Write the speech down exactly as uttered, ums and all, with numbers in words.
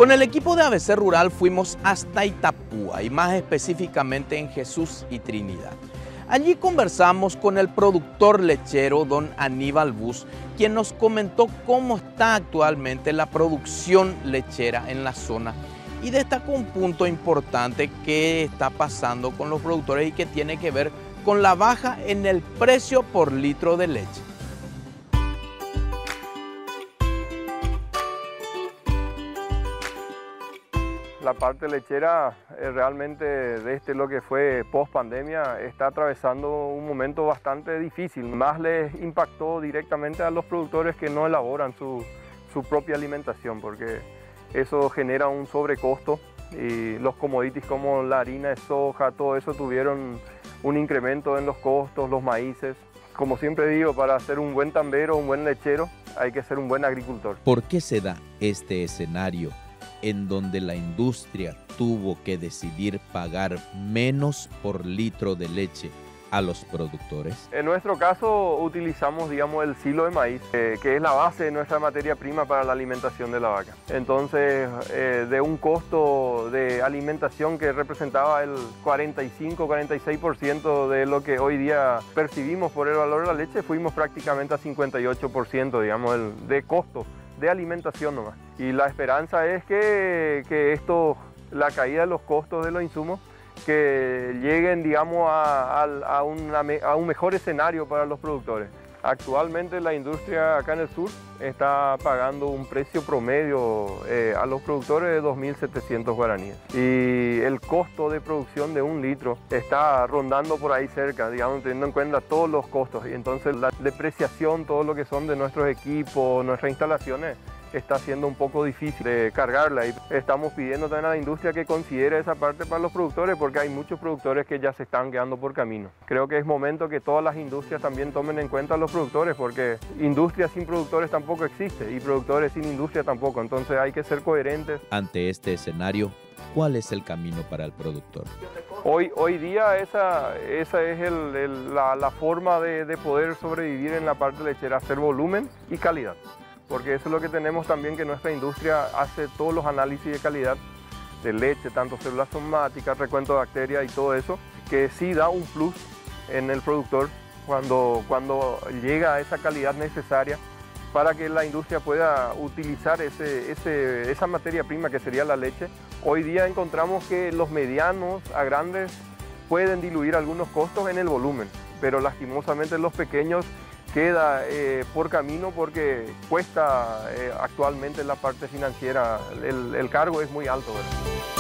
Con el equipo de A B C Rural fuimos hasta Itapúa y más específicamente en Jesús y Trinidad. Allí conversamos con el productor lechero don Aníbal Bus, quien nos comentó cómo está actualmente la producción lechera en la zona y destacó un punto importante que está pasando con los productores y que tiene que ver con la baja en el precio por litro de leche. La parte lechera eh, realmente desde lo que fue post pandemia está atravesando un momento bastante difícil. Más les impactó directamente a los productores que no elaboran su, su propia alimentación, porque eso genera un sobrecosto y los commodities como la harina de soja, todo eso tuvieron un incremento en los costos, los maíces. Como siempre digo, para ser un buen tambero, un buen lechero, hay que ser un buen agricultor. ¿Por qué se da este escenario en donde la industria tuvo que decidir pagar menos por litro de leche a los productores? En nuestro caso utilizamos, digamos, el silo de maíz, eh, que es la base de nuestra materia prima para la alimentación de la vaca. Entonces, eh, de un costo de alimentación que representaba el cuarenta y cinco a cuarenta y seis por ciento de lo que hoy día percibimos por el valor de la leche, fuimos prácticamente a cincuenta y ocho por ciento, digamos, el, de costo de alimentación nomás. Y la esperanza es que, que esto, la caída de los costos de los insumos, que lleguen, digamos, a, a, a, una, a un mejor escenario para los productores. Actualmente la industria acá en el sur está pagando un precio promedio eh, a los productores de dos mil setecientos guaraníes. Y el costo de producción de un litro está rondando por ahí cerca, digamos, teniendo en cuenta todos los costos. Y entonces la depreciación, todo lo que son de nuestros equipos, nuestras instalaciones, está siendo un poco difícil de cargarla y estamos pidiendo también a la industria que considere esa parte para los productores, porque hay muchos productores que ya se están quedando por camino. Creo que es momento que todas las industrias también tomen en cuenta a los productores, porque industria sin productores tampoco existe y productores sin industria tampoco, entonces hay que ser coherentes. Ante este escenario, ¿cuál es el camino para el productor? Hoy, hoy día esa, esa es el, el, la, la forma de, de poder sobrevivir en la parte lechera, hacer volumen y calidad. Porque eso es lo que tenemos también, que nuestra industria hace todos los análisis de calidad de leche, tanto células somáticas, recuento de bacterias y todo eso, que sí da un plus en el productor cuando, cuando llega a esa calidad necesaria para que la industria pueda utilizar ese, ese, esa materia prima que sería la leche. Hoy día encontramos que los medianos a grandes pueden diluir algunos costos en el volumen, pero lastimosamente los pequeños queda eh, por camino porque cuesta eh, actualmente la parte financiera, el, el cargo es muy alto, ¿verdad?